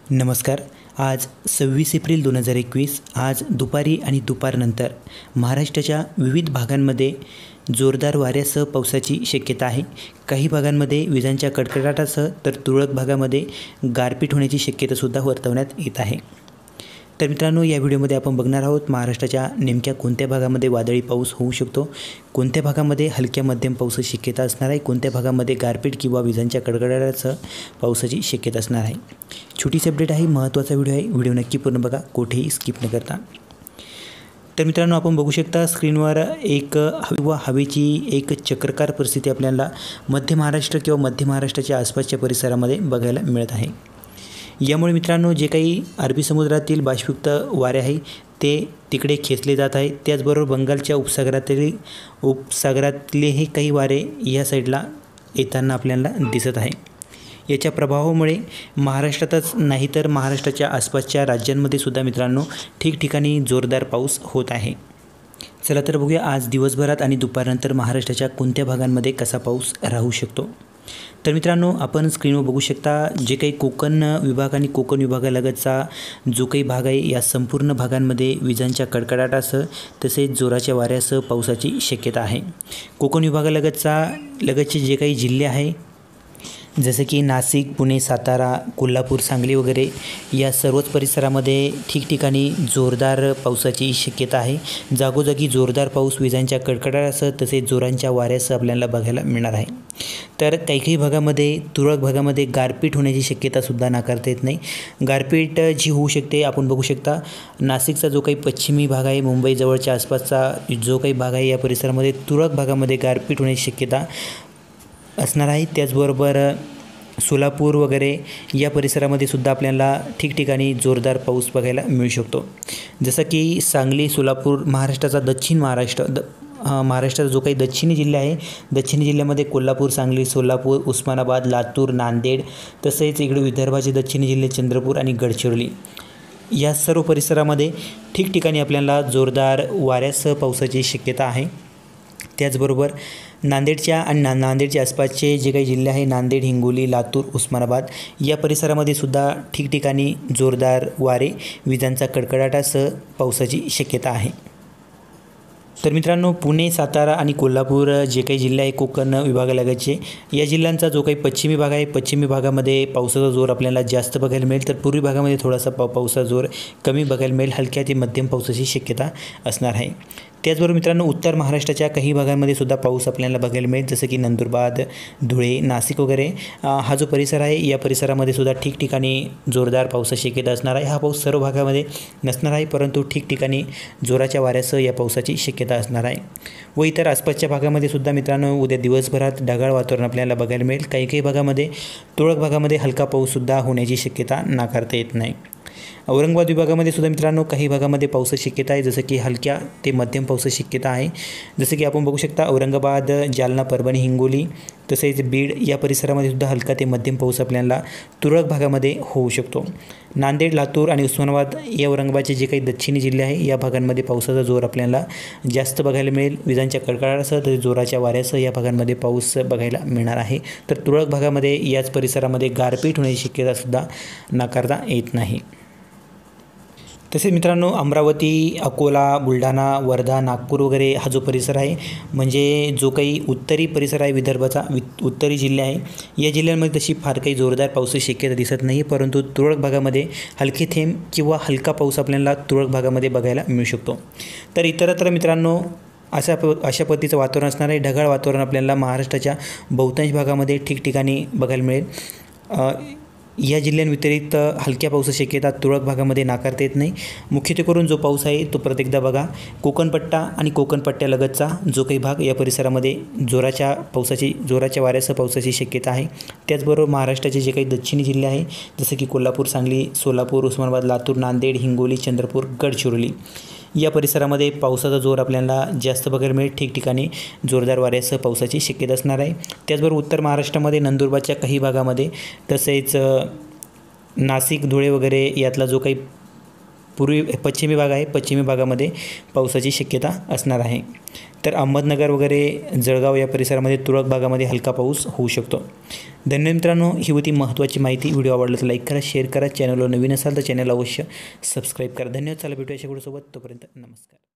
नमस्कार. आज 26 एप्रिल 2021 आज दुपारी आणि दुपारनंतर महाराष्ट्राच्या विविध भागांमध्ये जोरदार वाऱ्यासह पावसाची शक्यता आहे. काही भागांमध्ये विजांच्या कडकडाटासह तर तुरळक भागामध्ये गारपीट होण्याची शक्यतासुद्धा वर्तवण्यात येत आहे. तर मित्रांनो, या व्हिडिओमध्ये आपण बघणार आहोत महाराष्ट्राच्या नेमक्या कोणत्या भागामध्ये वादळी पाऊस होऊ शकतो, कोणत्या भागामध्ये हलक्या मध्यम पावसाची शक्यता असणार आहे, कोणत्या भागामध्ये गारपीट किंवा विजांच्या कडकडाटासह पावसाची शक्यता असणार आहे. छोटीशी अपडेट आहे, महत्त्वाचा व्हिडिओ आहे. व्हिडिओ नक्की पूर्ण बघा, कुठेही स्किप न करता. तर मित्रांनो, आपण बघू शकता स्क्रीनवर एक हवेची एक चक्रकार परिस्थिती आपल्याला मध्य महाराष्ट्र किंवा मध्य महाराष्ट्राच्या आसपासच्या परिसरामध्ये बघायला मिळत आहे. यामुळे मित्रांनो, जे काही अरबी समुद्रातील बाष्पयुक्त वारे आहे ते तिकडे खेचले जात आहे. त्याचबरोबर बंगालच्या उपसागरातलेही काही वारे या साईडला येताना आपल्याला दिसत आहे. याच्या प्रभावामुळे महाराष्ट्रातच नाही तर महाराष्ट्राच्या आसपासच्या राज्यांमध्ये सुद्धा मित्रांनो ठिकठिकाणी जोरदार पाऊस होत आहे. चला तर बघूया आज दिवसभरात आणि दुपारनंतर महाराष्ट्राच्या कोणत्या भागांमध्ये कसा पाऊस राहू शकतो. तर मित्रांनो, आपण स्क्रीनवर बघू शकता जे काही कोकण विभाग आणि कोकण विभागालगतचा जो काही भाग आहे या संपूर्ण भागांमध्ये विजांच्या कडकडाटासह तसेच जोराच्या वाऱ्यासह पावसाची शक्यता आहे. कोकण विभागालगतचे जे काही जिल्हे आहे जसे की नाशिक, पुणे, सातारा, कोल्हापूर, सांगली वगैरे या सर्वच परिसरामध्ये ठिकठिकाणी जोरदार पावसाची शक्यता आहे. जागोजागी जोरदार पाऊस विजांच्या कडकडाटासह तसेच जोरांच्या वाऱ्यासह आपल्याला बघायला मिळणार आहे. तर काही भागामध्ये तुरळक भागामध्ये गारपीट होण्याची शक्यतासुद्धा नाकारता येत नाही. गारपीट जी होऊ शकते आपण बघू शकता. नाशिकचा जो काही पश्चिमी भाग आहे, मुंबई जवळच्या आसपासचा जो काही भाग आहे या परिसरामध्ये तुरळक भागामध्ये गारपीट होण्याची शक्यता असणार आहे. त्याचबरोबर सोलापूर वगैरे या परिसरामध्ये सुद्धा आपल्याला ठिकठिकाणी जोरदार पाऊस बघायला मिळू शकतो. जसं की सांगली, सोलापूर, महाराष्ट्राचा महाराष्ट्राचा जो काही दक्षिणी जिल्हा आहे, दक्षिणी जिल्ह्यामध्ये कोल्हापूर, सांगली, सोलापूर, उस्मानाबाद, लातूर, नांदेड तसेच इकडे विदर्भाचे दक्षिणी जिल्हे चंद्रपूर आणि गडचिरोली या सर्व परिसरामध्ये ठिकठिकाणी आपल्याला जोरदार वाऱ्यासह पावसाची शक्यता आहे. त्याचबरोबर नांदेडच्या आणि नांदेडच्या आसपासचे जे काही जिल्हे आहे नांदेड, हिंगोली, लातूर, उस्मानाबाद या परिसरामध्ये सुद्धा ठिकठिकाणी जोरदार वारे विजांचा कडकडाटासह पावसाची शक्यता आहे. तर मित्रांनो, पुणे, सातारा आणि कोल्हापूर जे काही जिल्हे आहे कोकण विभागालगतचे या जिल्ह्यांचा जो काही पश्चिमी भाग आहे, पश्चिमी भागामध्ये पावसाचा जोर आपल्याला जास्त बघायला मिळेल तर पूर्वी भागामध्ये थोडासा पावसाचा जोर कमी बघायला मिळेल. हलक्या ते मध्यम पावसाची शक्यता असणार आहे. त्याचबरोबर मित्रांनो, उत्तर महाराष्ट्राच्या काही भागांमध्ये सुद्धा पाऊस आपल्याला बघायला मिळेल जसं की नंदुरबार, धुळे, नाशिक वगैरे हा जो परिसर आहे या परिसरामध्ये सुद्धा ठिकठिकाणी जोरदार पावसाची शक्यता असणार आहे. हा पाऊस सर्व भागामध्ये नसणार आहे परंतु ठिकठिकाणी जोराच्या वाऱ्यासह या पावसाची शक्यता असणार आहे. व इतर आसपासच्या भागामध्ये सुद्धा मित्रांनो उद्या दिवसभरात ढगाळ वातावरण आपल्याला बघायला मिळेल. काही भागामध्ये तुरळक भागामध्ये हलका पाऊससुद्धा होण्याची शक्यता नाकारता येत नाही. औरंगाबाद विभागामध्ये सुद्धा मित्रांनो काही भागामध्ये पावसाची शक्यता आहे जसं की हलक्या ते मध्यम पावसाची शक्यता आहे. जसं की आपण बघू शकता औरंगाबाद, जालना, परभणी, हिंगोली तसेच बीड या परिसरामध्ये सुद्धा हलका ते मध्यम पाऊस आपल्याला तुरळक भागामध्ये होऊ शकतो. नांदेड, लातूर आणि उस्मानाबाद या औरंगाबादचे जे काही दक्षिणी जिल्हे आहे या भागांमध्ये पावसाचा जोर आपल्याला जास्त बघायला मिळेल. विजांच्या कडकडाटासह तसेच जोराच्या वाऱ्यासह या भागांमध्ये पाऊस बघायला मिळणार आहे. तर तुरळक भागामध्ये याच परिसरामध्ये गारपीट होण्याची शक्यतासुद्धा नाकारता येत नाही. तसेच मित्रांनो, अमरावती, अकोला, बुलढाणा, वर्धा, नागपूर वगैरे हा जो परिसर आहे म्हणजे जो काही उत्तरी परिसर आहे विदर्भाचा उत्तरी जिल्हे आहे या जिल्ह्यांमध्ये तशी फार काही जोरदार पावसाची शक्यता दिसत नाही परंतु तुरळक भागामध्ये हलके थेंब किंवा हलका पाऊस आपल्याला तुरळक भागामध्ये बघायला मिळू शकतो. तर इतरत्र मित्रांनो अशा पद्धतीचं वातावरण असणार आहे. ढगाळ वातावरण आपल्याला महाराष्ट्राच्या बहुतांश भागामध्ये ठिकठिकाणी बघायला मिळेल. या जिल्ह्यांव्यतिरिक्त हलक्या पावसाची शक्यता तुरळक भागामध्ये नाकारता येत नाही. मुख्यत्वे करून जो पाऊस आहे तो परत एकदा बघा, कोकणपट्टा आणि कोकणपट्ट्यालगतचा जो काही भाग या परिसरामध्ये जोराच्या वाऱ्यासह पावसाची शक्यता आहे. त्याचबरोबर महाराष्ट्राचे जे काही दक्षिणी जिल्हे आहे जसं की कोल्हापूर, सांगली, सोलापूर, उस्मानाबाद, लातूर, नांदेड, हिंगोली, चंद्रपूर, गडचिरोली या परिसरामध्ये पावसाचा जोर आपल्याला जास्त बघायला मिळेल. ठिकठिकाणी जोरदार वाऱ्यासह पावसाची शक्यता असणार आहे. त्याचबरोबर उत्तर महाराष्ट्रामध्ये नंदुरबारच्या काही भागामध्ये तसेच नाशिक, धुळे वगैरे यातला जो काही पश्चिमी भाग आहे पश्चिमी भागामध्ये पावसाची शक्यता असणार आहे. तर अहमदनगर वगैरे जळगाव या परिसरामध्ये तुरळक भागामध्ये हलका पाऊस होऊ शकतो. धन्यवाद मित्रांनो, ही होती महत्त्वाची माहिती. व्हिडिओ आवडला तर लाईक करा, शेअर करा. चॅनलवर नवीन असाल तर चॅनल अवश्य सबस्क्राईब करा. धन्यवाद. चला भेटूया अशा व्हिडिओसोबत. तोपर्यंत नमस्कार.